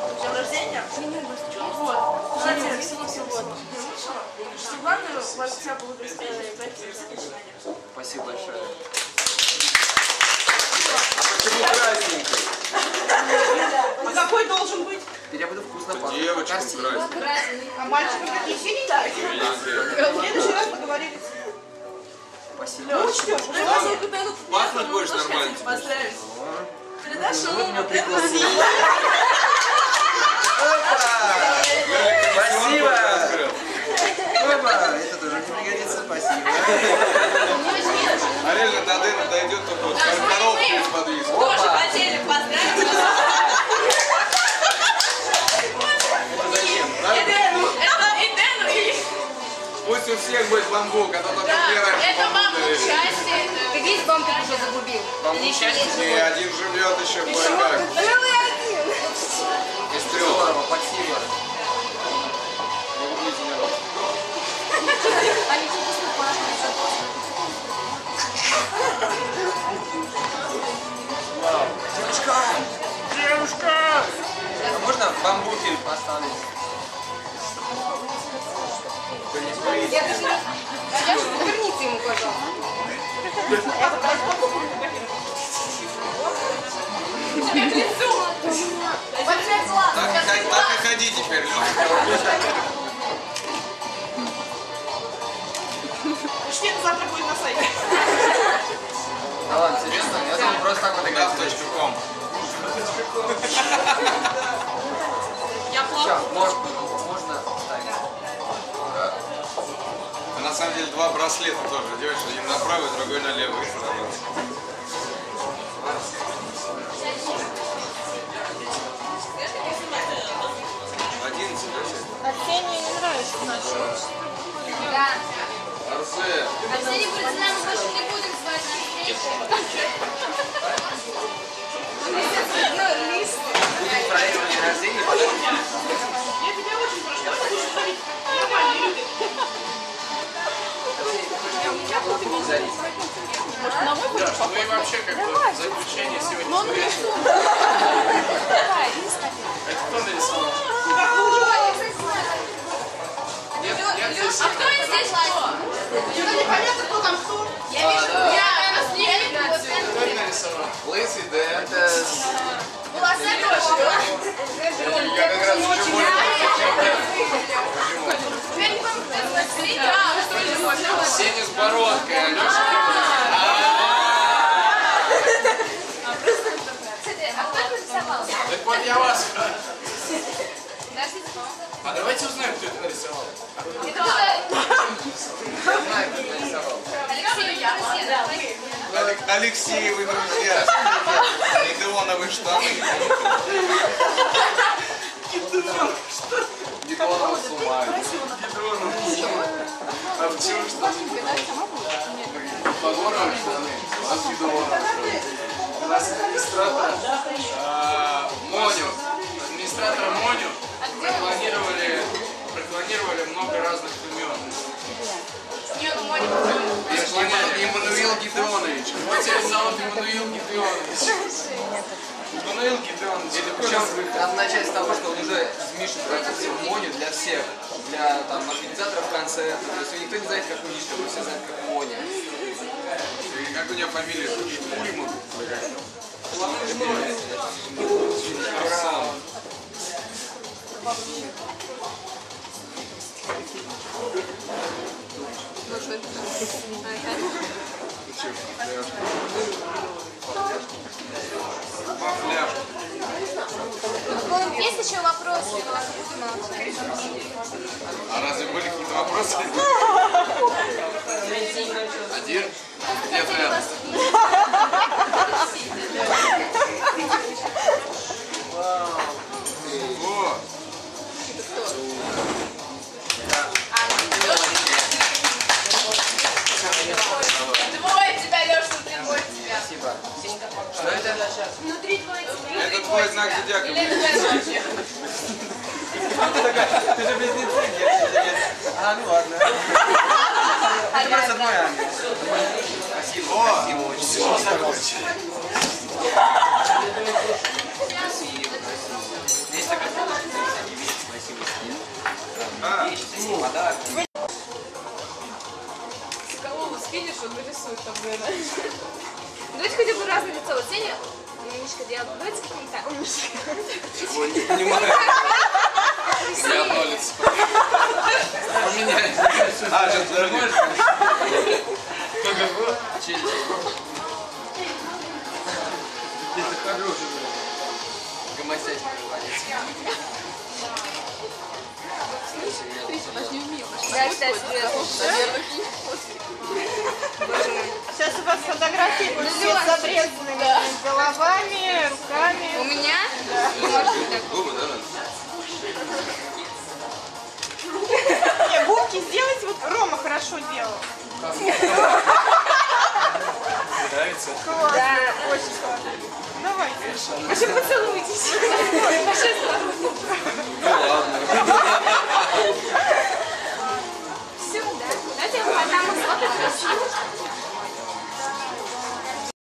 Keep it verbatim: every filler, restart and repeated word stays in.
днем рождения. Вот. Желаю всего-всего наилучшего. Что главное, вас тебя благословит. Спасибо большое. А почему красненький? А какой должен быть? Я буду вкусно пахнуть. Девочку красить. А мальчики какие синенькие? В следующий раз договорились. Спасибо. Ну, учтешь. Пахнуть будешь нормально. Поздравить. Передашь Вот ему меня это? пригласили. Спасибо. Опа, это тоже не пригодится. Спасибо. А реально до Дэна дойдет только вот коробку из подвески. Тоже хотели поздравить. Это и Дэну, и... Пусть у всех будет бамбук, а то только мне раньше Это бамбук вам дарили. счастье. Ты весь банк уже загубил. Бамбук счастье, и один живет еще кое-как. Из трех. Здорово, спасибо. Загубите народ. Они тебе поступают. Девушка! Девушка! А можно бамбуки поставить? Я даже... Алёша, поверните ему, пожалуйста. Тебе к лицу. Поднять глаз. Так, и ход- так и ходи теперь, Лёша. Шлем завтра будет на сайте. Да ладно, серьезно? Я думал, просто так вот играть. точка ком. Я Все, плохо. можно, можно ставить. А на самом деле два браслета тоже делаешь, один направо, другой налево. И сразу. Одиннадцать, да? Арсению не нравится наш. Да. Арсен. Арсений говорит, нам больше не будем звать на встречу. Будем праздновать день рождения, подожди. Я тебя очень прошу, давай будешь ходить нормальные люди. Может, на мой хочешь? Ну и вообще, как бы, заключение сегодня смотрите. Это кто нарисовал? Как вы уже Нет, нет, здесь А кто здесь кто? Что непонятно, кто там кто? Я вижу, я вас не видно кто отсюда. это нарисовал? Лысый, да? Это... Волосатый Рома. Я как раз еще более Теперь не вам смотреть, а что ли можно? Сеня с бородкой, Алёша. А кто это нарисовал? Так вот я вас. Подождите. А давайте узнаем, кто это нарисовал. Знаю, кто нарисовал. Алексей, я. Алек- Алексеевы друзья. Гидеоновы штаны. Гидеонова с ума. А почему что? Погоновые штаны. А с Гидеонова. У нас администратора а, Моню. Администратора Моню прокламировали, прокламировали много разных имен. Иммануил Гидеонович. Вот тебя зовут Иммануил Гидеонович. Иммануил Гидеонович. Причем надо начать с того, что он уже с Мишей практически Моню для всех. Для там, организаторов концерта. То есть никто не знает, как Миша, но все знают, как Моня. И как у него фамилия? Ульман. Пафляшка. Есть еще вопросы? Или так будем молчать? А разве были какие-то вопросы? Один? Нет, рядом. О! Двое тебя, Леша, внутри двое тебя. Спасибо. Что это? Внутри двое тебя. Это твой знак зодиака. Или это твоя Софья? Ты же близнецы, нет, нет. А, ну ладно. Это просто мой ангел. Спасибо. Спасибо очень. Все, закончили. Красиво, красиво. Есть такая всякие подарки. Соколову скинешь, он нарисует там, наверное. Давайте хотя бы разное лицо. Вот Сеня, Мишка делает. Давайте какие-то... О, Мишка. Чего не понимаю. Я одно лицо. Поменяй. А, сейчас подожди. Челюсть. Это хороший. Гомосять. Да, кстати, Сейчас у вас фотографии будут все с обрезанными головами, руками. у меня? Губы, да?